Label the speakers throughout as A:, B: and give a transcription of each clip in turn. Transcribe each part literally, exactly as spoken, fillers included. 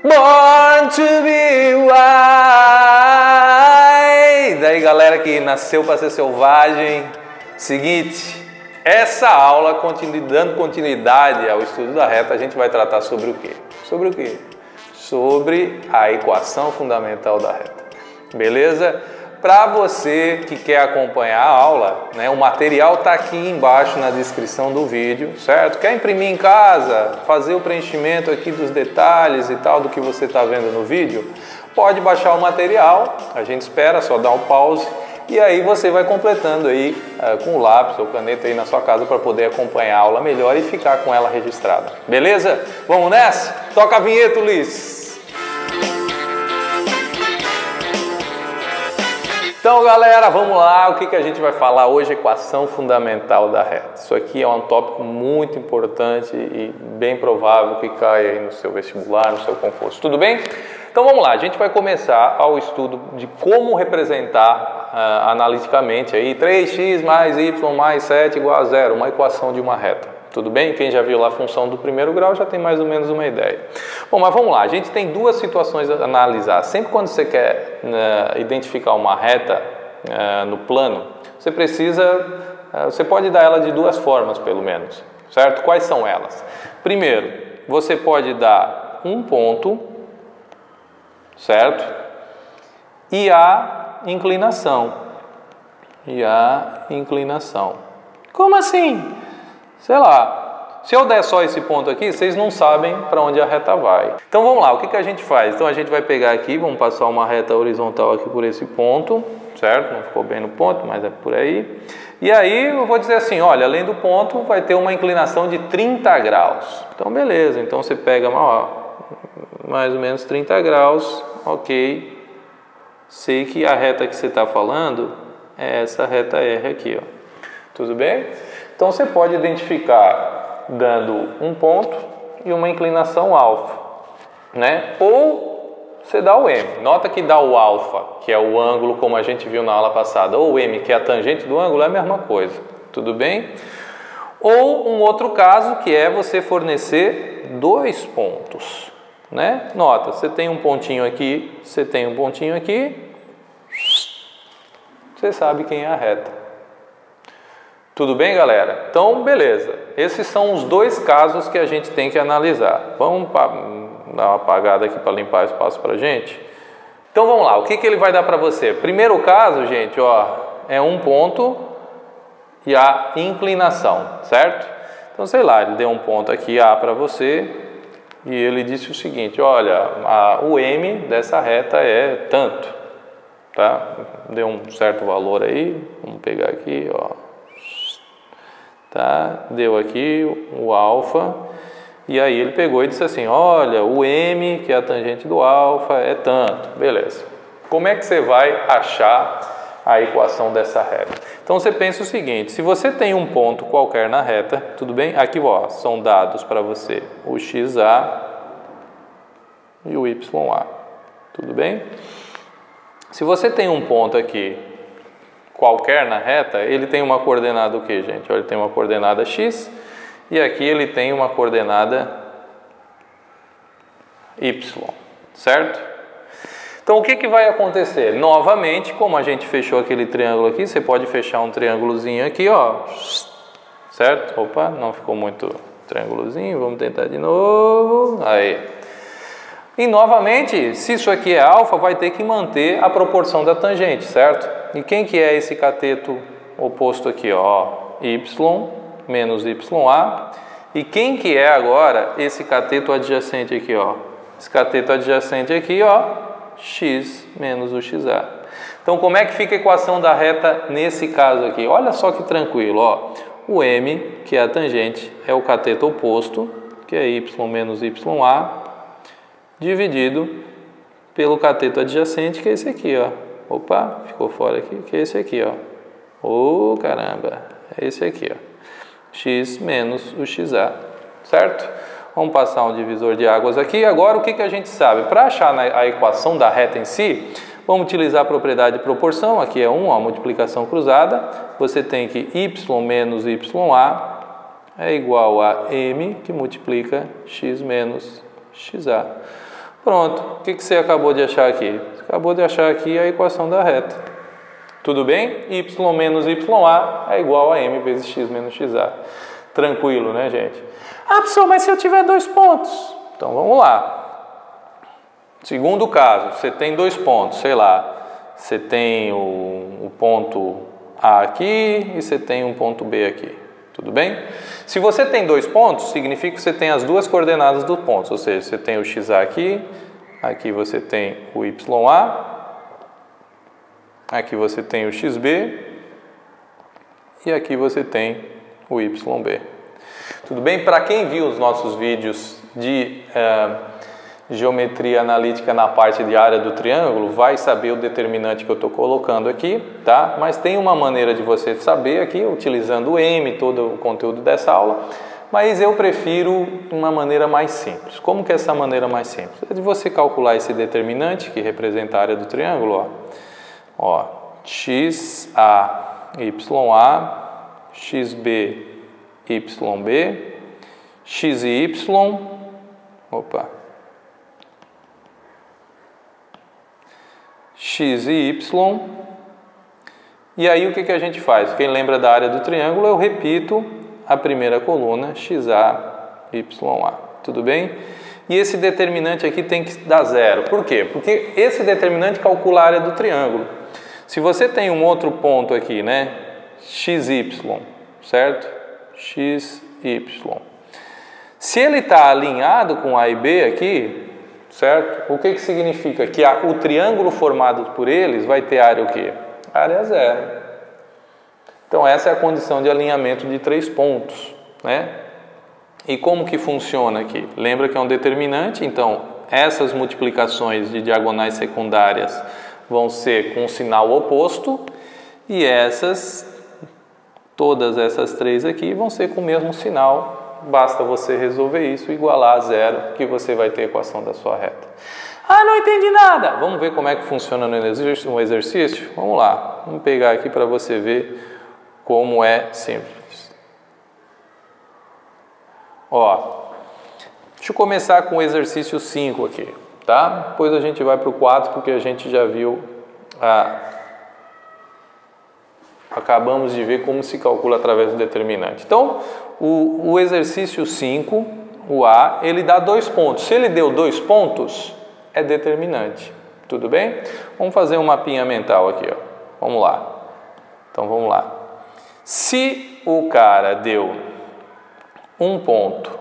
A: Born to be wild. Daí, galera que nasceu para ser selvagem, seguinte, essa aula, continu, dando continuidade ao estudo da reta, a gente vai tratar sobre o quê? Sobre o quê? Sobre a equação fundamental da reta. Beleza? Para você que quer acompanhar a aula, né, o material está aqui embaixo na descrição do vídeo, certo? Quer imprimir em casa, fazer o preenchimento aqui dos detalhes e tal do que você está vendo no vídeo? Pode baixar o material, a gente espera, só dar um pause e aí você vai completando aí uh, com o lápis ou caneta aí na sua casa para poder acompanhar a aula melhor e ficar com ela registrada. Beleza? Vamos nessa? Toca a vinheta, Ulisses! Então, galera, vamos lá. O que, que a gente vai falar hoje? Equação fundamental da reta. Isso aqui é um tópico muito importante e bem provável que caia aí no seu vestibular, no seu concurso. Tudo bem? Então, vamos lá. A gente vai começar ao estudo de como representar uh, analiticamente aí três x mais y mais sete igual a zero, uma equação de uma reta. Tudo bem? Quem já viu lá a função do primeiro grau já tem mais ou menos uma ideia. Bom, mas vamos lá. A gente tem duas situações a analisar. Sempre quando você quer uh, identificar uma reta uh, no plano, você precisa, uh, você pode dar ela de duas formas, pelo menos, certo? Quais são elas? Primeiro, você pode dar um ponto, certo? E a inclinação. E a inclinação. Como assim? Sei lá, se eu der só esse ponto aqui, vocês não sabem para onde a reta vai. Então vamos lá, o que, que a gente faz? Então a gente vai pegar aqui, vamos passar uma reta horizontal aqui por esse ponto, certo? Não ficou bem no ponto, mas é por aí. E aí eu vou dizer assim, olha, além do ponto vai ter uma inclinação de trinta graus. Então beleza, então você pega ó, mais ou menos trinta graus, ok. Sei que a reta que você está falando é essa reta R aqui, ó. Tudo bem? Então você pode identificar dando um ponto e uma inclinação alfa, né? Ou você dá o M. Nota que dá o alfa, que é o ângulo como a gente viu na aula passada, ou o M, que é a tangente do ângulo, é a mesma coisa. Tudo bem? Ou um outro caso que é você fornecer dois pontos, né? Nota, você tem um pontinho aqui, você tem um pontinho aqui, você sabe quem é a reta. Tudo bem, galera? Então, beleza. Esses são os dois casos que a gente tem que analisar. Vamos dar uma apagada aqui para limpar espaço para a gente? Então, vamos lá. O que, que ele vai dar para você? Primeiro caso, gente, ó, é um ponto e a inclinação, certo? Então, sei lá, ele deu um ponto aqui A para você e ele disse o seguinte, olha, a, o M dessa reta é tanto, tá? Deu um certo valor aí, vamos pegar aqui, ó. Tá? Deu aqui o alfa e aí ele pegou e disse assim, olha, o M, que é a tangente do alfa, é tanto. Beleza. Como é que você vai achar a equação dessa reta? Então você pensa o seguinte, se você tem um ponto qualquer na reta, tudo bem? Aqui ó, são dados para você o x A e o y A. Tudo bem? Se você tem um ponto aqui qualquer na reta, ele tem uma coordenada o que, gente? Ele tem uma coordenada x e aqui ele tem uma coordenada y, certo? Então o que, que vai acontecer? Novamente, como a gente fechou aquele triângulo aqui, você pode fechar um triângulozinho aqui, ó, certo? Opa, não ficou muito triângulozinho, vamos tentar de novo, aí. E novamente, se isso aqui é alfa, vai ter que manter a proporção da tangente, certo? E quem que é esse cateto oposto aqui, ó? Y menos YA. E quem que é agora esse cateto adjacente aqui, ó? Esse cateto adjacente aqui, ó, x menos o xa. Então, como é que fica a equação da reta nesse caso aqui? Olha só que tranquilo, ó. O M, que é a tangente, é o cateto oposto, que é y menos YA, dividido pelo cateto adjacente, que é esse aqui, ó. Opa, ficou fora aqui, que é esse aqui, ó. Ô, oh, caramba, é esse aqui, ó. X menos o xa, certo? Vamos passar um divisor de águas aqui. Agora, o que, que a gente sabe? Para achar a equação da reta em si, vamos utilizar a propriedade de proporção. Aqui é um, ó, multiplicação cruzada. Você tem que y menos ya é igual a m, que multiplica x menos xa. Pronto, o que, que você acabou de achar aqui? Você acabou de achar aqui a equação da reta. Tudo bem? Y menos YA é igual a M vezes X menos X A. Tranquilo, né, gente? Ah, professor, mas se eu tiver dois pontos? Então, vamos lá. Segundo caso, você tem dois pontos, sei lá. Você tem o, o ponto A aqui e você tem um ponto B aqui. Tudo bem? Se você tem dois pontos, significa que você tem as duas coordenadas dos pontos, ou seja, você tem o X A aqui, aqui você tem o Y A, aqui você tem o X B e aqui você tem o Y B. Tudo bem? Para quem viu os nossos vídeos de uh, geometria analítica na parte de área do triângulo, vai saber o determinante que eu estou colocando aqui, tá? Mas tem uma maneira de você saber aqui, utilizando o M, todo o conteúdo dessa aula, mas eu prefiro uma maneira mais simples. Como que é essa maneira mais simples? É de você calcular esse determinante, que representa a área do triângulo, ó. Ó, X A, Y A, X B, Y B, X e Y, opa, X e Y, e aí o que, que a gente faz? Quem lembra da área do triângulo, eu repito a primeira coluna, X A, Y A, tudo bem? E esse determinante aqui tem que dar zero. Por quê? Porque esse determinante calcula a área do triângulo. Se você tem um outro ponto aqui, né, X Y, certo? X Y. Se ele está alinhado com A e B aqui, certo? O que, que significa? Que a, o triângulo formado por eles vai ter área o quê? Área zero. Então essa é a condição de alinhamento de três pontos, né? E como que funciona aqui? Lembra que é um determinante, então essas multiplicações de diagonais secundárias vão ser com um sinal oposto e essas, todas essas três aqui vão ser com o mesmo sinal. Basta você resolver isso e igualar a zero, que você vai ter a equação da sua reta. Ah, não entendi nada! Vamos ver como é que funciona no exercício? Vamos lá, vamos pegar aqui para você ver como é simples. Ó, deixa eu começar com o exercício cinco aqui, tá? Depois a gente vai para o quatro, porque a gente já viu a... Acabamos de ver como se calcula através do determinante. Então, o, o exercício cinco, o A, ele dá dois pontos. Se ele deu dois pontos, é determinante. Tudo bem? Vamos fazer um mapinha mental aqui, ó. Vamos lá. Então, vamos lá. Se o cara deu um ponto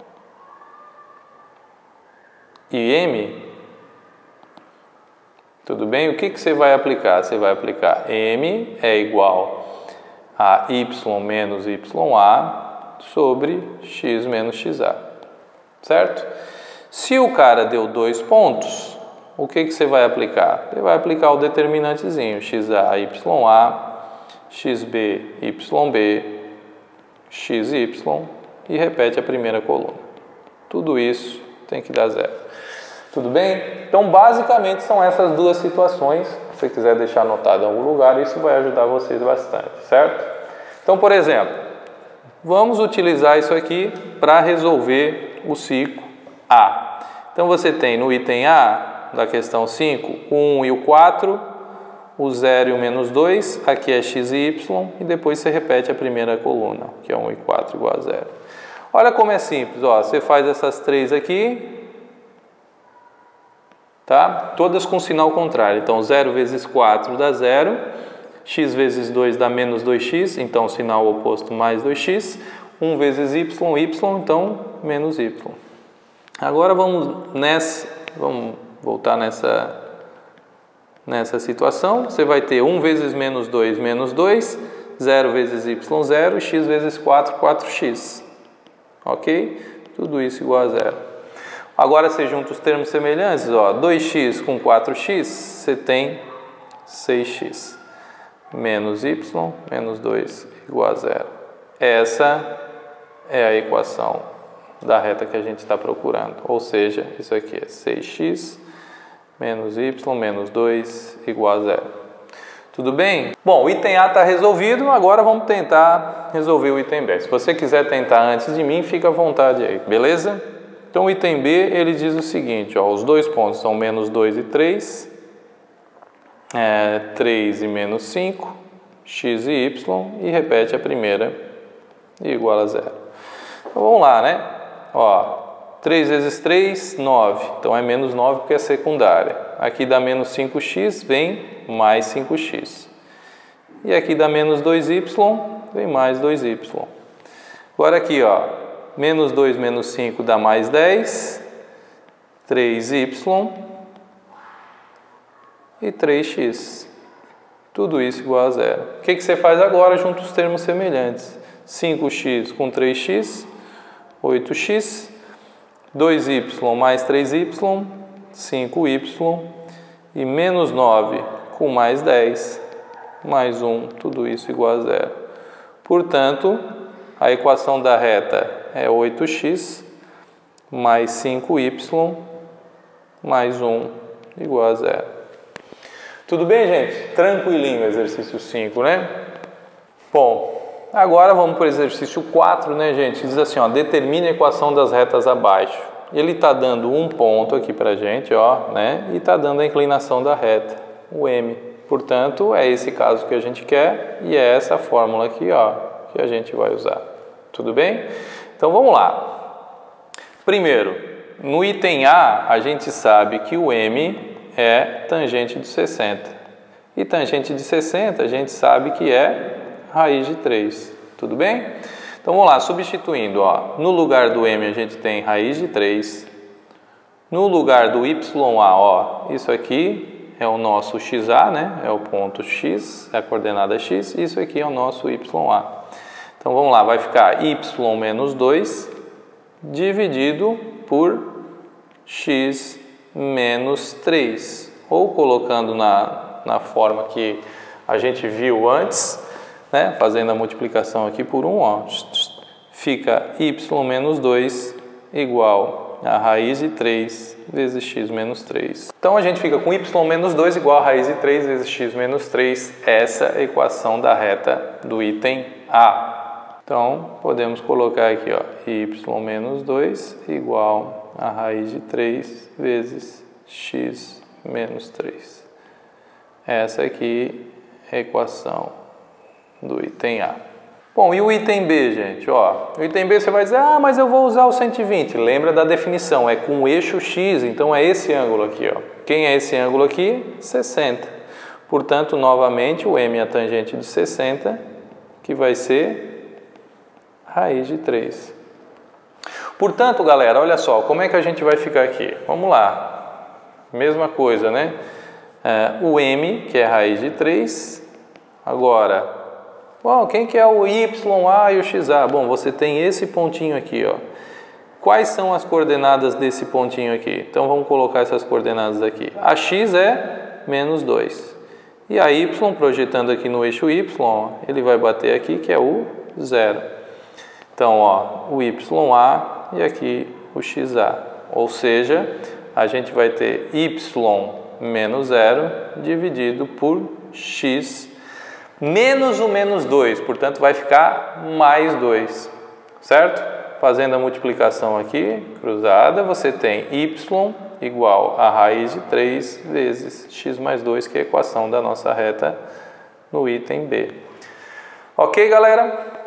A: e M, tudo bem? O que, que você vai aplicar? Você vai aplicar M é igual a Y menos Y A sobre X menos X A, certo? Se o cara deu dois pontos, o que, que você vai aplicar? Você vai aplicar o determinantezinho, X A, Y A, X B, Y B, X Y e repete a primeira coluna. Tudo isso tem que dar zero. Tudo bem? Então, basicamente, são essas duas situações. Se você quiser deixar anotado em algum lugar, isso vai ajudar vocês bastante, certo? Então, por exemplo, vamos utilizar isso aqui para resolver o ciclo A. Então, você tem no item A, da questão cinco, o um e o quatro, o zero e o menos dois, aqui é x e y, e depois você repete a primeira coluna, que é um e quatro igual a zero. Olha como é simples, ó, você faz essas três aqui, tá? Todas com sinal contrário. Então, zero vezes quatro dá zero, x vezes dois dá menos dois x, então sinal oposto mais dois x, um vezes y, y, então menos y. Agora vamos nessa, vamos voltar nessa, nessa situação. Você vai ter um vezes menos dois, menos dois, zero vezes y, zero, x vezes quatro, quatro x. Ok? Tudo isso igual a zero. Agora você junta os termos semelhantes, ó, dois x com quatro x, você tem seis x. Menos y, menos dois, igual a zero. Essa é a equação da reta que a gente está procurando. Ou seja, isso aqui é seis x menos y menos dois, igual a zero. Tudo bem? Bom, o item A está resolvido, agora vamos tentar resolver o item B. Se você quiser tentar antes de mim, fica à vontade aí, beleza? Então o item B, ele diz o seguinte, ó, os dois pontos são menos dois e três, é, três e menos cinco, x e y, e repete a primeira, igual a zero. Então vamos lá, né? Ó, três vezes três, nove, então é menos nove porque é secundária. Aqui dá menos cinco x, vem mais cinco x. E aqui dá menos dois y, vem mais dois y. Agora aqui, ó, menos dois menos cinco dá mais dez, três y e três x. Tudo isso igual a zero. O que, que você faz agora? Junta os termos semelhantes. cinco x com três x, oito x. dois y mais três y, cinco y. E menos nove com mais dez, mais um, tudo isso igual a zero. Portanto, a equação da reta é oito x mais cinco y mais um igual a zero. Tudo bem, gente? Tranquilinho o exercício cinco, né? Bom, agora vamos para o exercício quatro, né, gente? Diz assim, ó, determine a equação das retas abaixo. Ele está dando um ponto aqui para a gente, ó, né? E está dando a inclinação da reta, o m. Portanto, é esse caso que a gente quer e é essa fórmula aqui, ó, que a gente vai usar. Tudo bem? Então, vamos lá. Primeiro, no item A, a gente sabe que o m é tangente de sessenta. E tangente de sessenta, a gente sabe que é raiz de três. Tudo bem? Então, vamos lá, substituindo, ó, no lugar do m a gente tem raiz de três. No lugar do ya, ó, isso aqui é o nosso xa, né? É o ponto x, é a coordenada x. Isso aqui é o nosso ya. Então, vamos lá, vai ficar y menos dois dividido por x menos três. Ou colocando na, na forma que a gente viu antes, né? Fazendo a multiplicação aqui por um, ó, fica y menos dois igual a raiz de três vezes x menos três. Então, a gente fica com y menos dois igual a raiz de três vezes x menos três. Essa é a equação da reta do item A. Então, podemos colocar aqui, ó, y menos dois igual a raiz de três vezes x menos três. Essa aqui é a equação do item A. Bom, e o item B, gente? Ó, o item B você vai dizer, ah, mas eu vou usar o cento e vinte. Lembra da definição, é com o eixo x, então é esse ângulo aqui, ó. Quem é esse ângulo aqui? sessenta. Portanto, novamente, o m é a tangente de sessenta, que vai ser raiz de três. Portanto, galera, olha só, como é que a gente vai ficar aqui? Vamos lá. Mesma coisa, né? É, o m, que é raiz de três. Agora, bom, quem que é o ya e o xa? Bom, você tem esse pontinho aqui, ó. Quais são as coordenadas desse pontinho aqui? Então, vamos colocar essas coordenadas aqui. A x é menos dois. E a y, projetando aqui no eixo y, ó, ele vai bater aqui, que é o zero. Então, ó, o ya e aqui o xa. Ou seja, a gente vai ter y menos zero dividido por x menos o menos dois. Portanto, vai ficar mais dois. Certo? Fazendo a multiplicação aqui, cruzada, você tem y igual a raiz de três vezes x mais dois, que é a equação da nossa reta no item B. Ok, galera?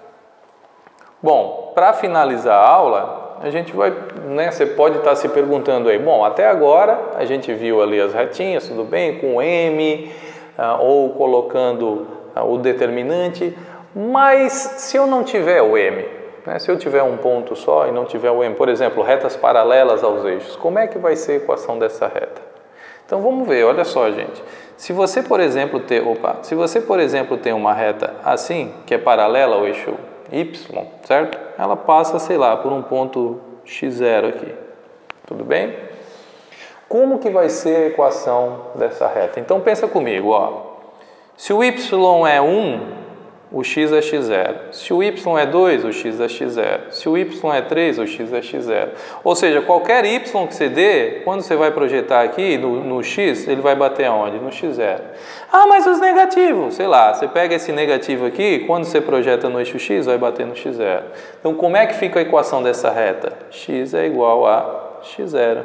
A: Bom, para finalizar a aula, a gente vai, né, você pode estar se perguntando aí, bom, até agora a gente viu ali as retinhas, tudo bem, com m, uh, ou colocando uh, o determinante, mas se eu não tiver o m, né, se eu tiver um ponto só e não tiver o m, por exemplo, retas paralelas aos eixos, como é que vai ser a equação dessa reta? Então vamos ver, olha só, gente. Se você, por exemplo, ter, opa, se você, por exemplo, tem uma reta assim, que é paralela ao eixo y, certo? Ela passa, sei lá, por um ponto x zero aqui. Tudo bem? Como que vai ser a equação dessa reta? Então pensa comigo, ó. Se o y é um, o x é x zero. Se o y é dois, o x é x zero. Se o y é três, o x é x zero. Ou seja, qualquer y que você dê, quando você vai projetar aqui no, no x, ele vai bater aonde? No x zero. Ah, mas os negativos, sei lá, você pega esse negativo aqui, quando você projeta no eixo x, vai bater no x zero. Então, como é que fica a equação dessa reta? X é igual a x zero.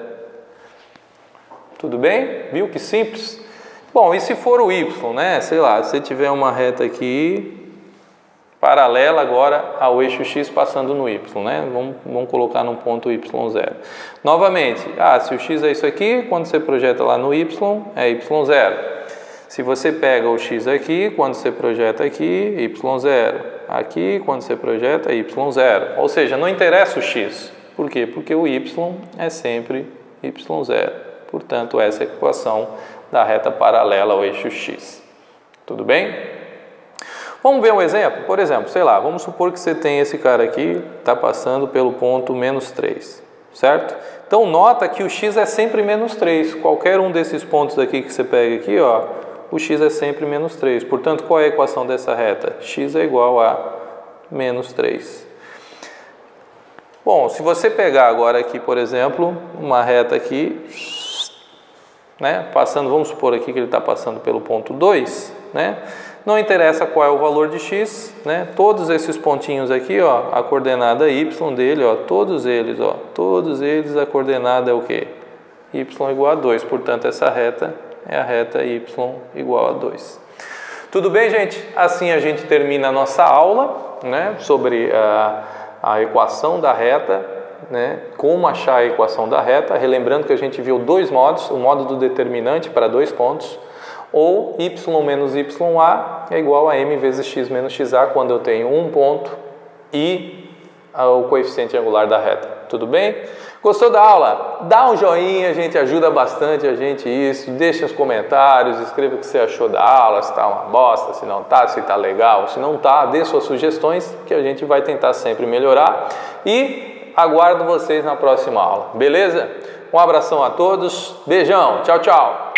A: Tudo bem? Viu que simples? Bom, e se for o y, né? Sei lá, se tiver uma reta aqui, paralela agora ao eixo x passando no y, né? Vamos, vamos colocar no ponto y zero. Novamente, ah, se o x é isso aqui, quando você projeta lá no y, é y zero. Se você pega o x aqui, quando você projeta aqui, y zero. Aqui, quando você projeta, y zero. Ou seja, não interessa o x. Por quê? Porque o y é sempre y zero. Portanto, essa é a equação da reta paralela ao eixo x. Tudo bem? Vamos ver um exemplo? Por exemplo, sei lá, vamos supor que você tem esse cara aqui, está passando pelo ponto menos três, certo? Então, nota que o x é sempre menos três. Qualquer um desses pontos aqui que você pega aqui, ó, o x é sempre menos três. Portanto, qual é a equação dessa reta? X é igual a menos três. Bom, se você pegar agora aqui, por exemplo, uma reta aqui, né, passando, vamos supor aqui que ele está passando pelo ponto dois, né? Não interessa qual é o valor de x, né? Todos esses pontinhos aqui, ó, a coordenada y dele, ó, todos eles, ó, todos eles, a coordenada é o quê? Y igual a dois. Portanto, essa reta é a reta y igual a dois. Tudo bem, gente? Assim a gente termina a nossa aula, né, sobre a, a equação da reta. Né, como achar a equação da reta, relembrando que a gente viu dois modos, o modo do determinante para dois pontos, ou y menos ya é igual a m vezes x menos xa, quando eu tenho um ponto e o coeficiente angular da reta. Tudo bem? Gostou da aula? Dá um joinha, gente, ajuda bastante a gente isso, deixa os comentários, escreva o que você achou da aula, se está uma bosta, se não está, se está legal, se não está, dê suas sugestões que a gente vai tentar sempre melhorar e aguardo vocês na próxima aula, beleza? Um abração a todos, beijão, tchau, tchau!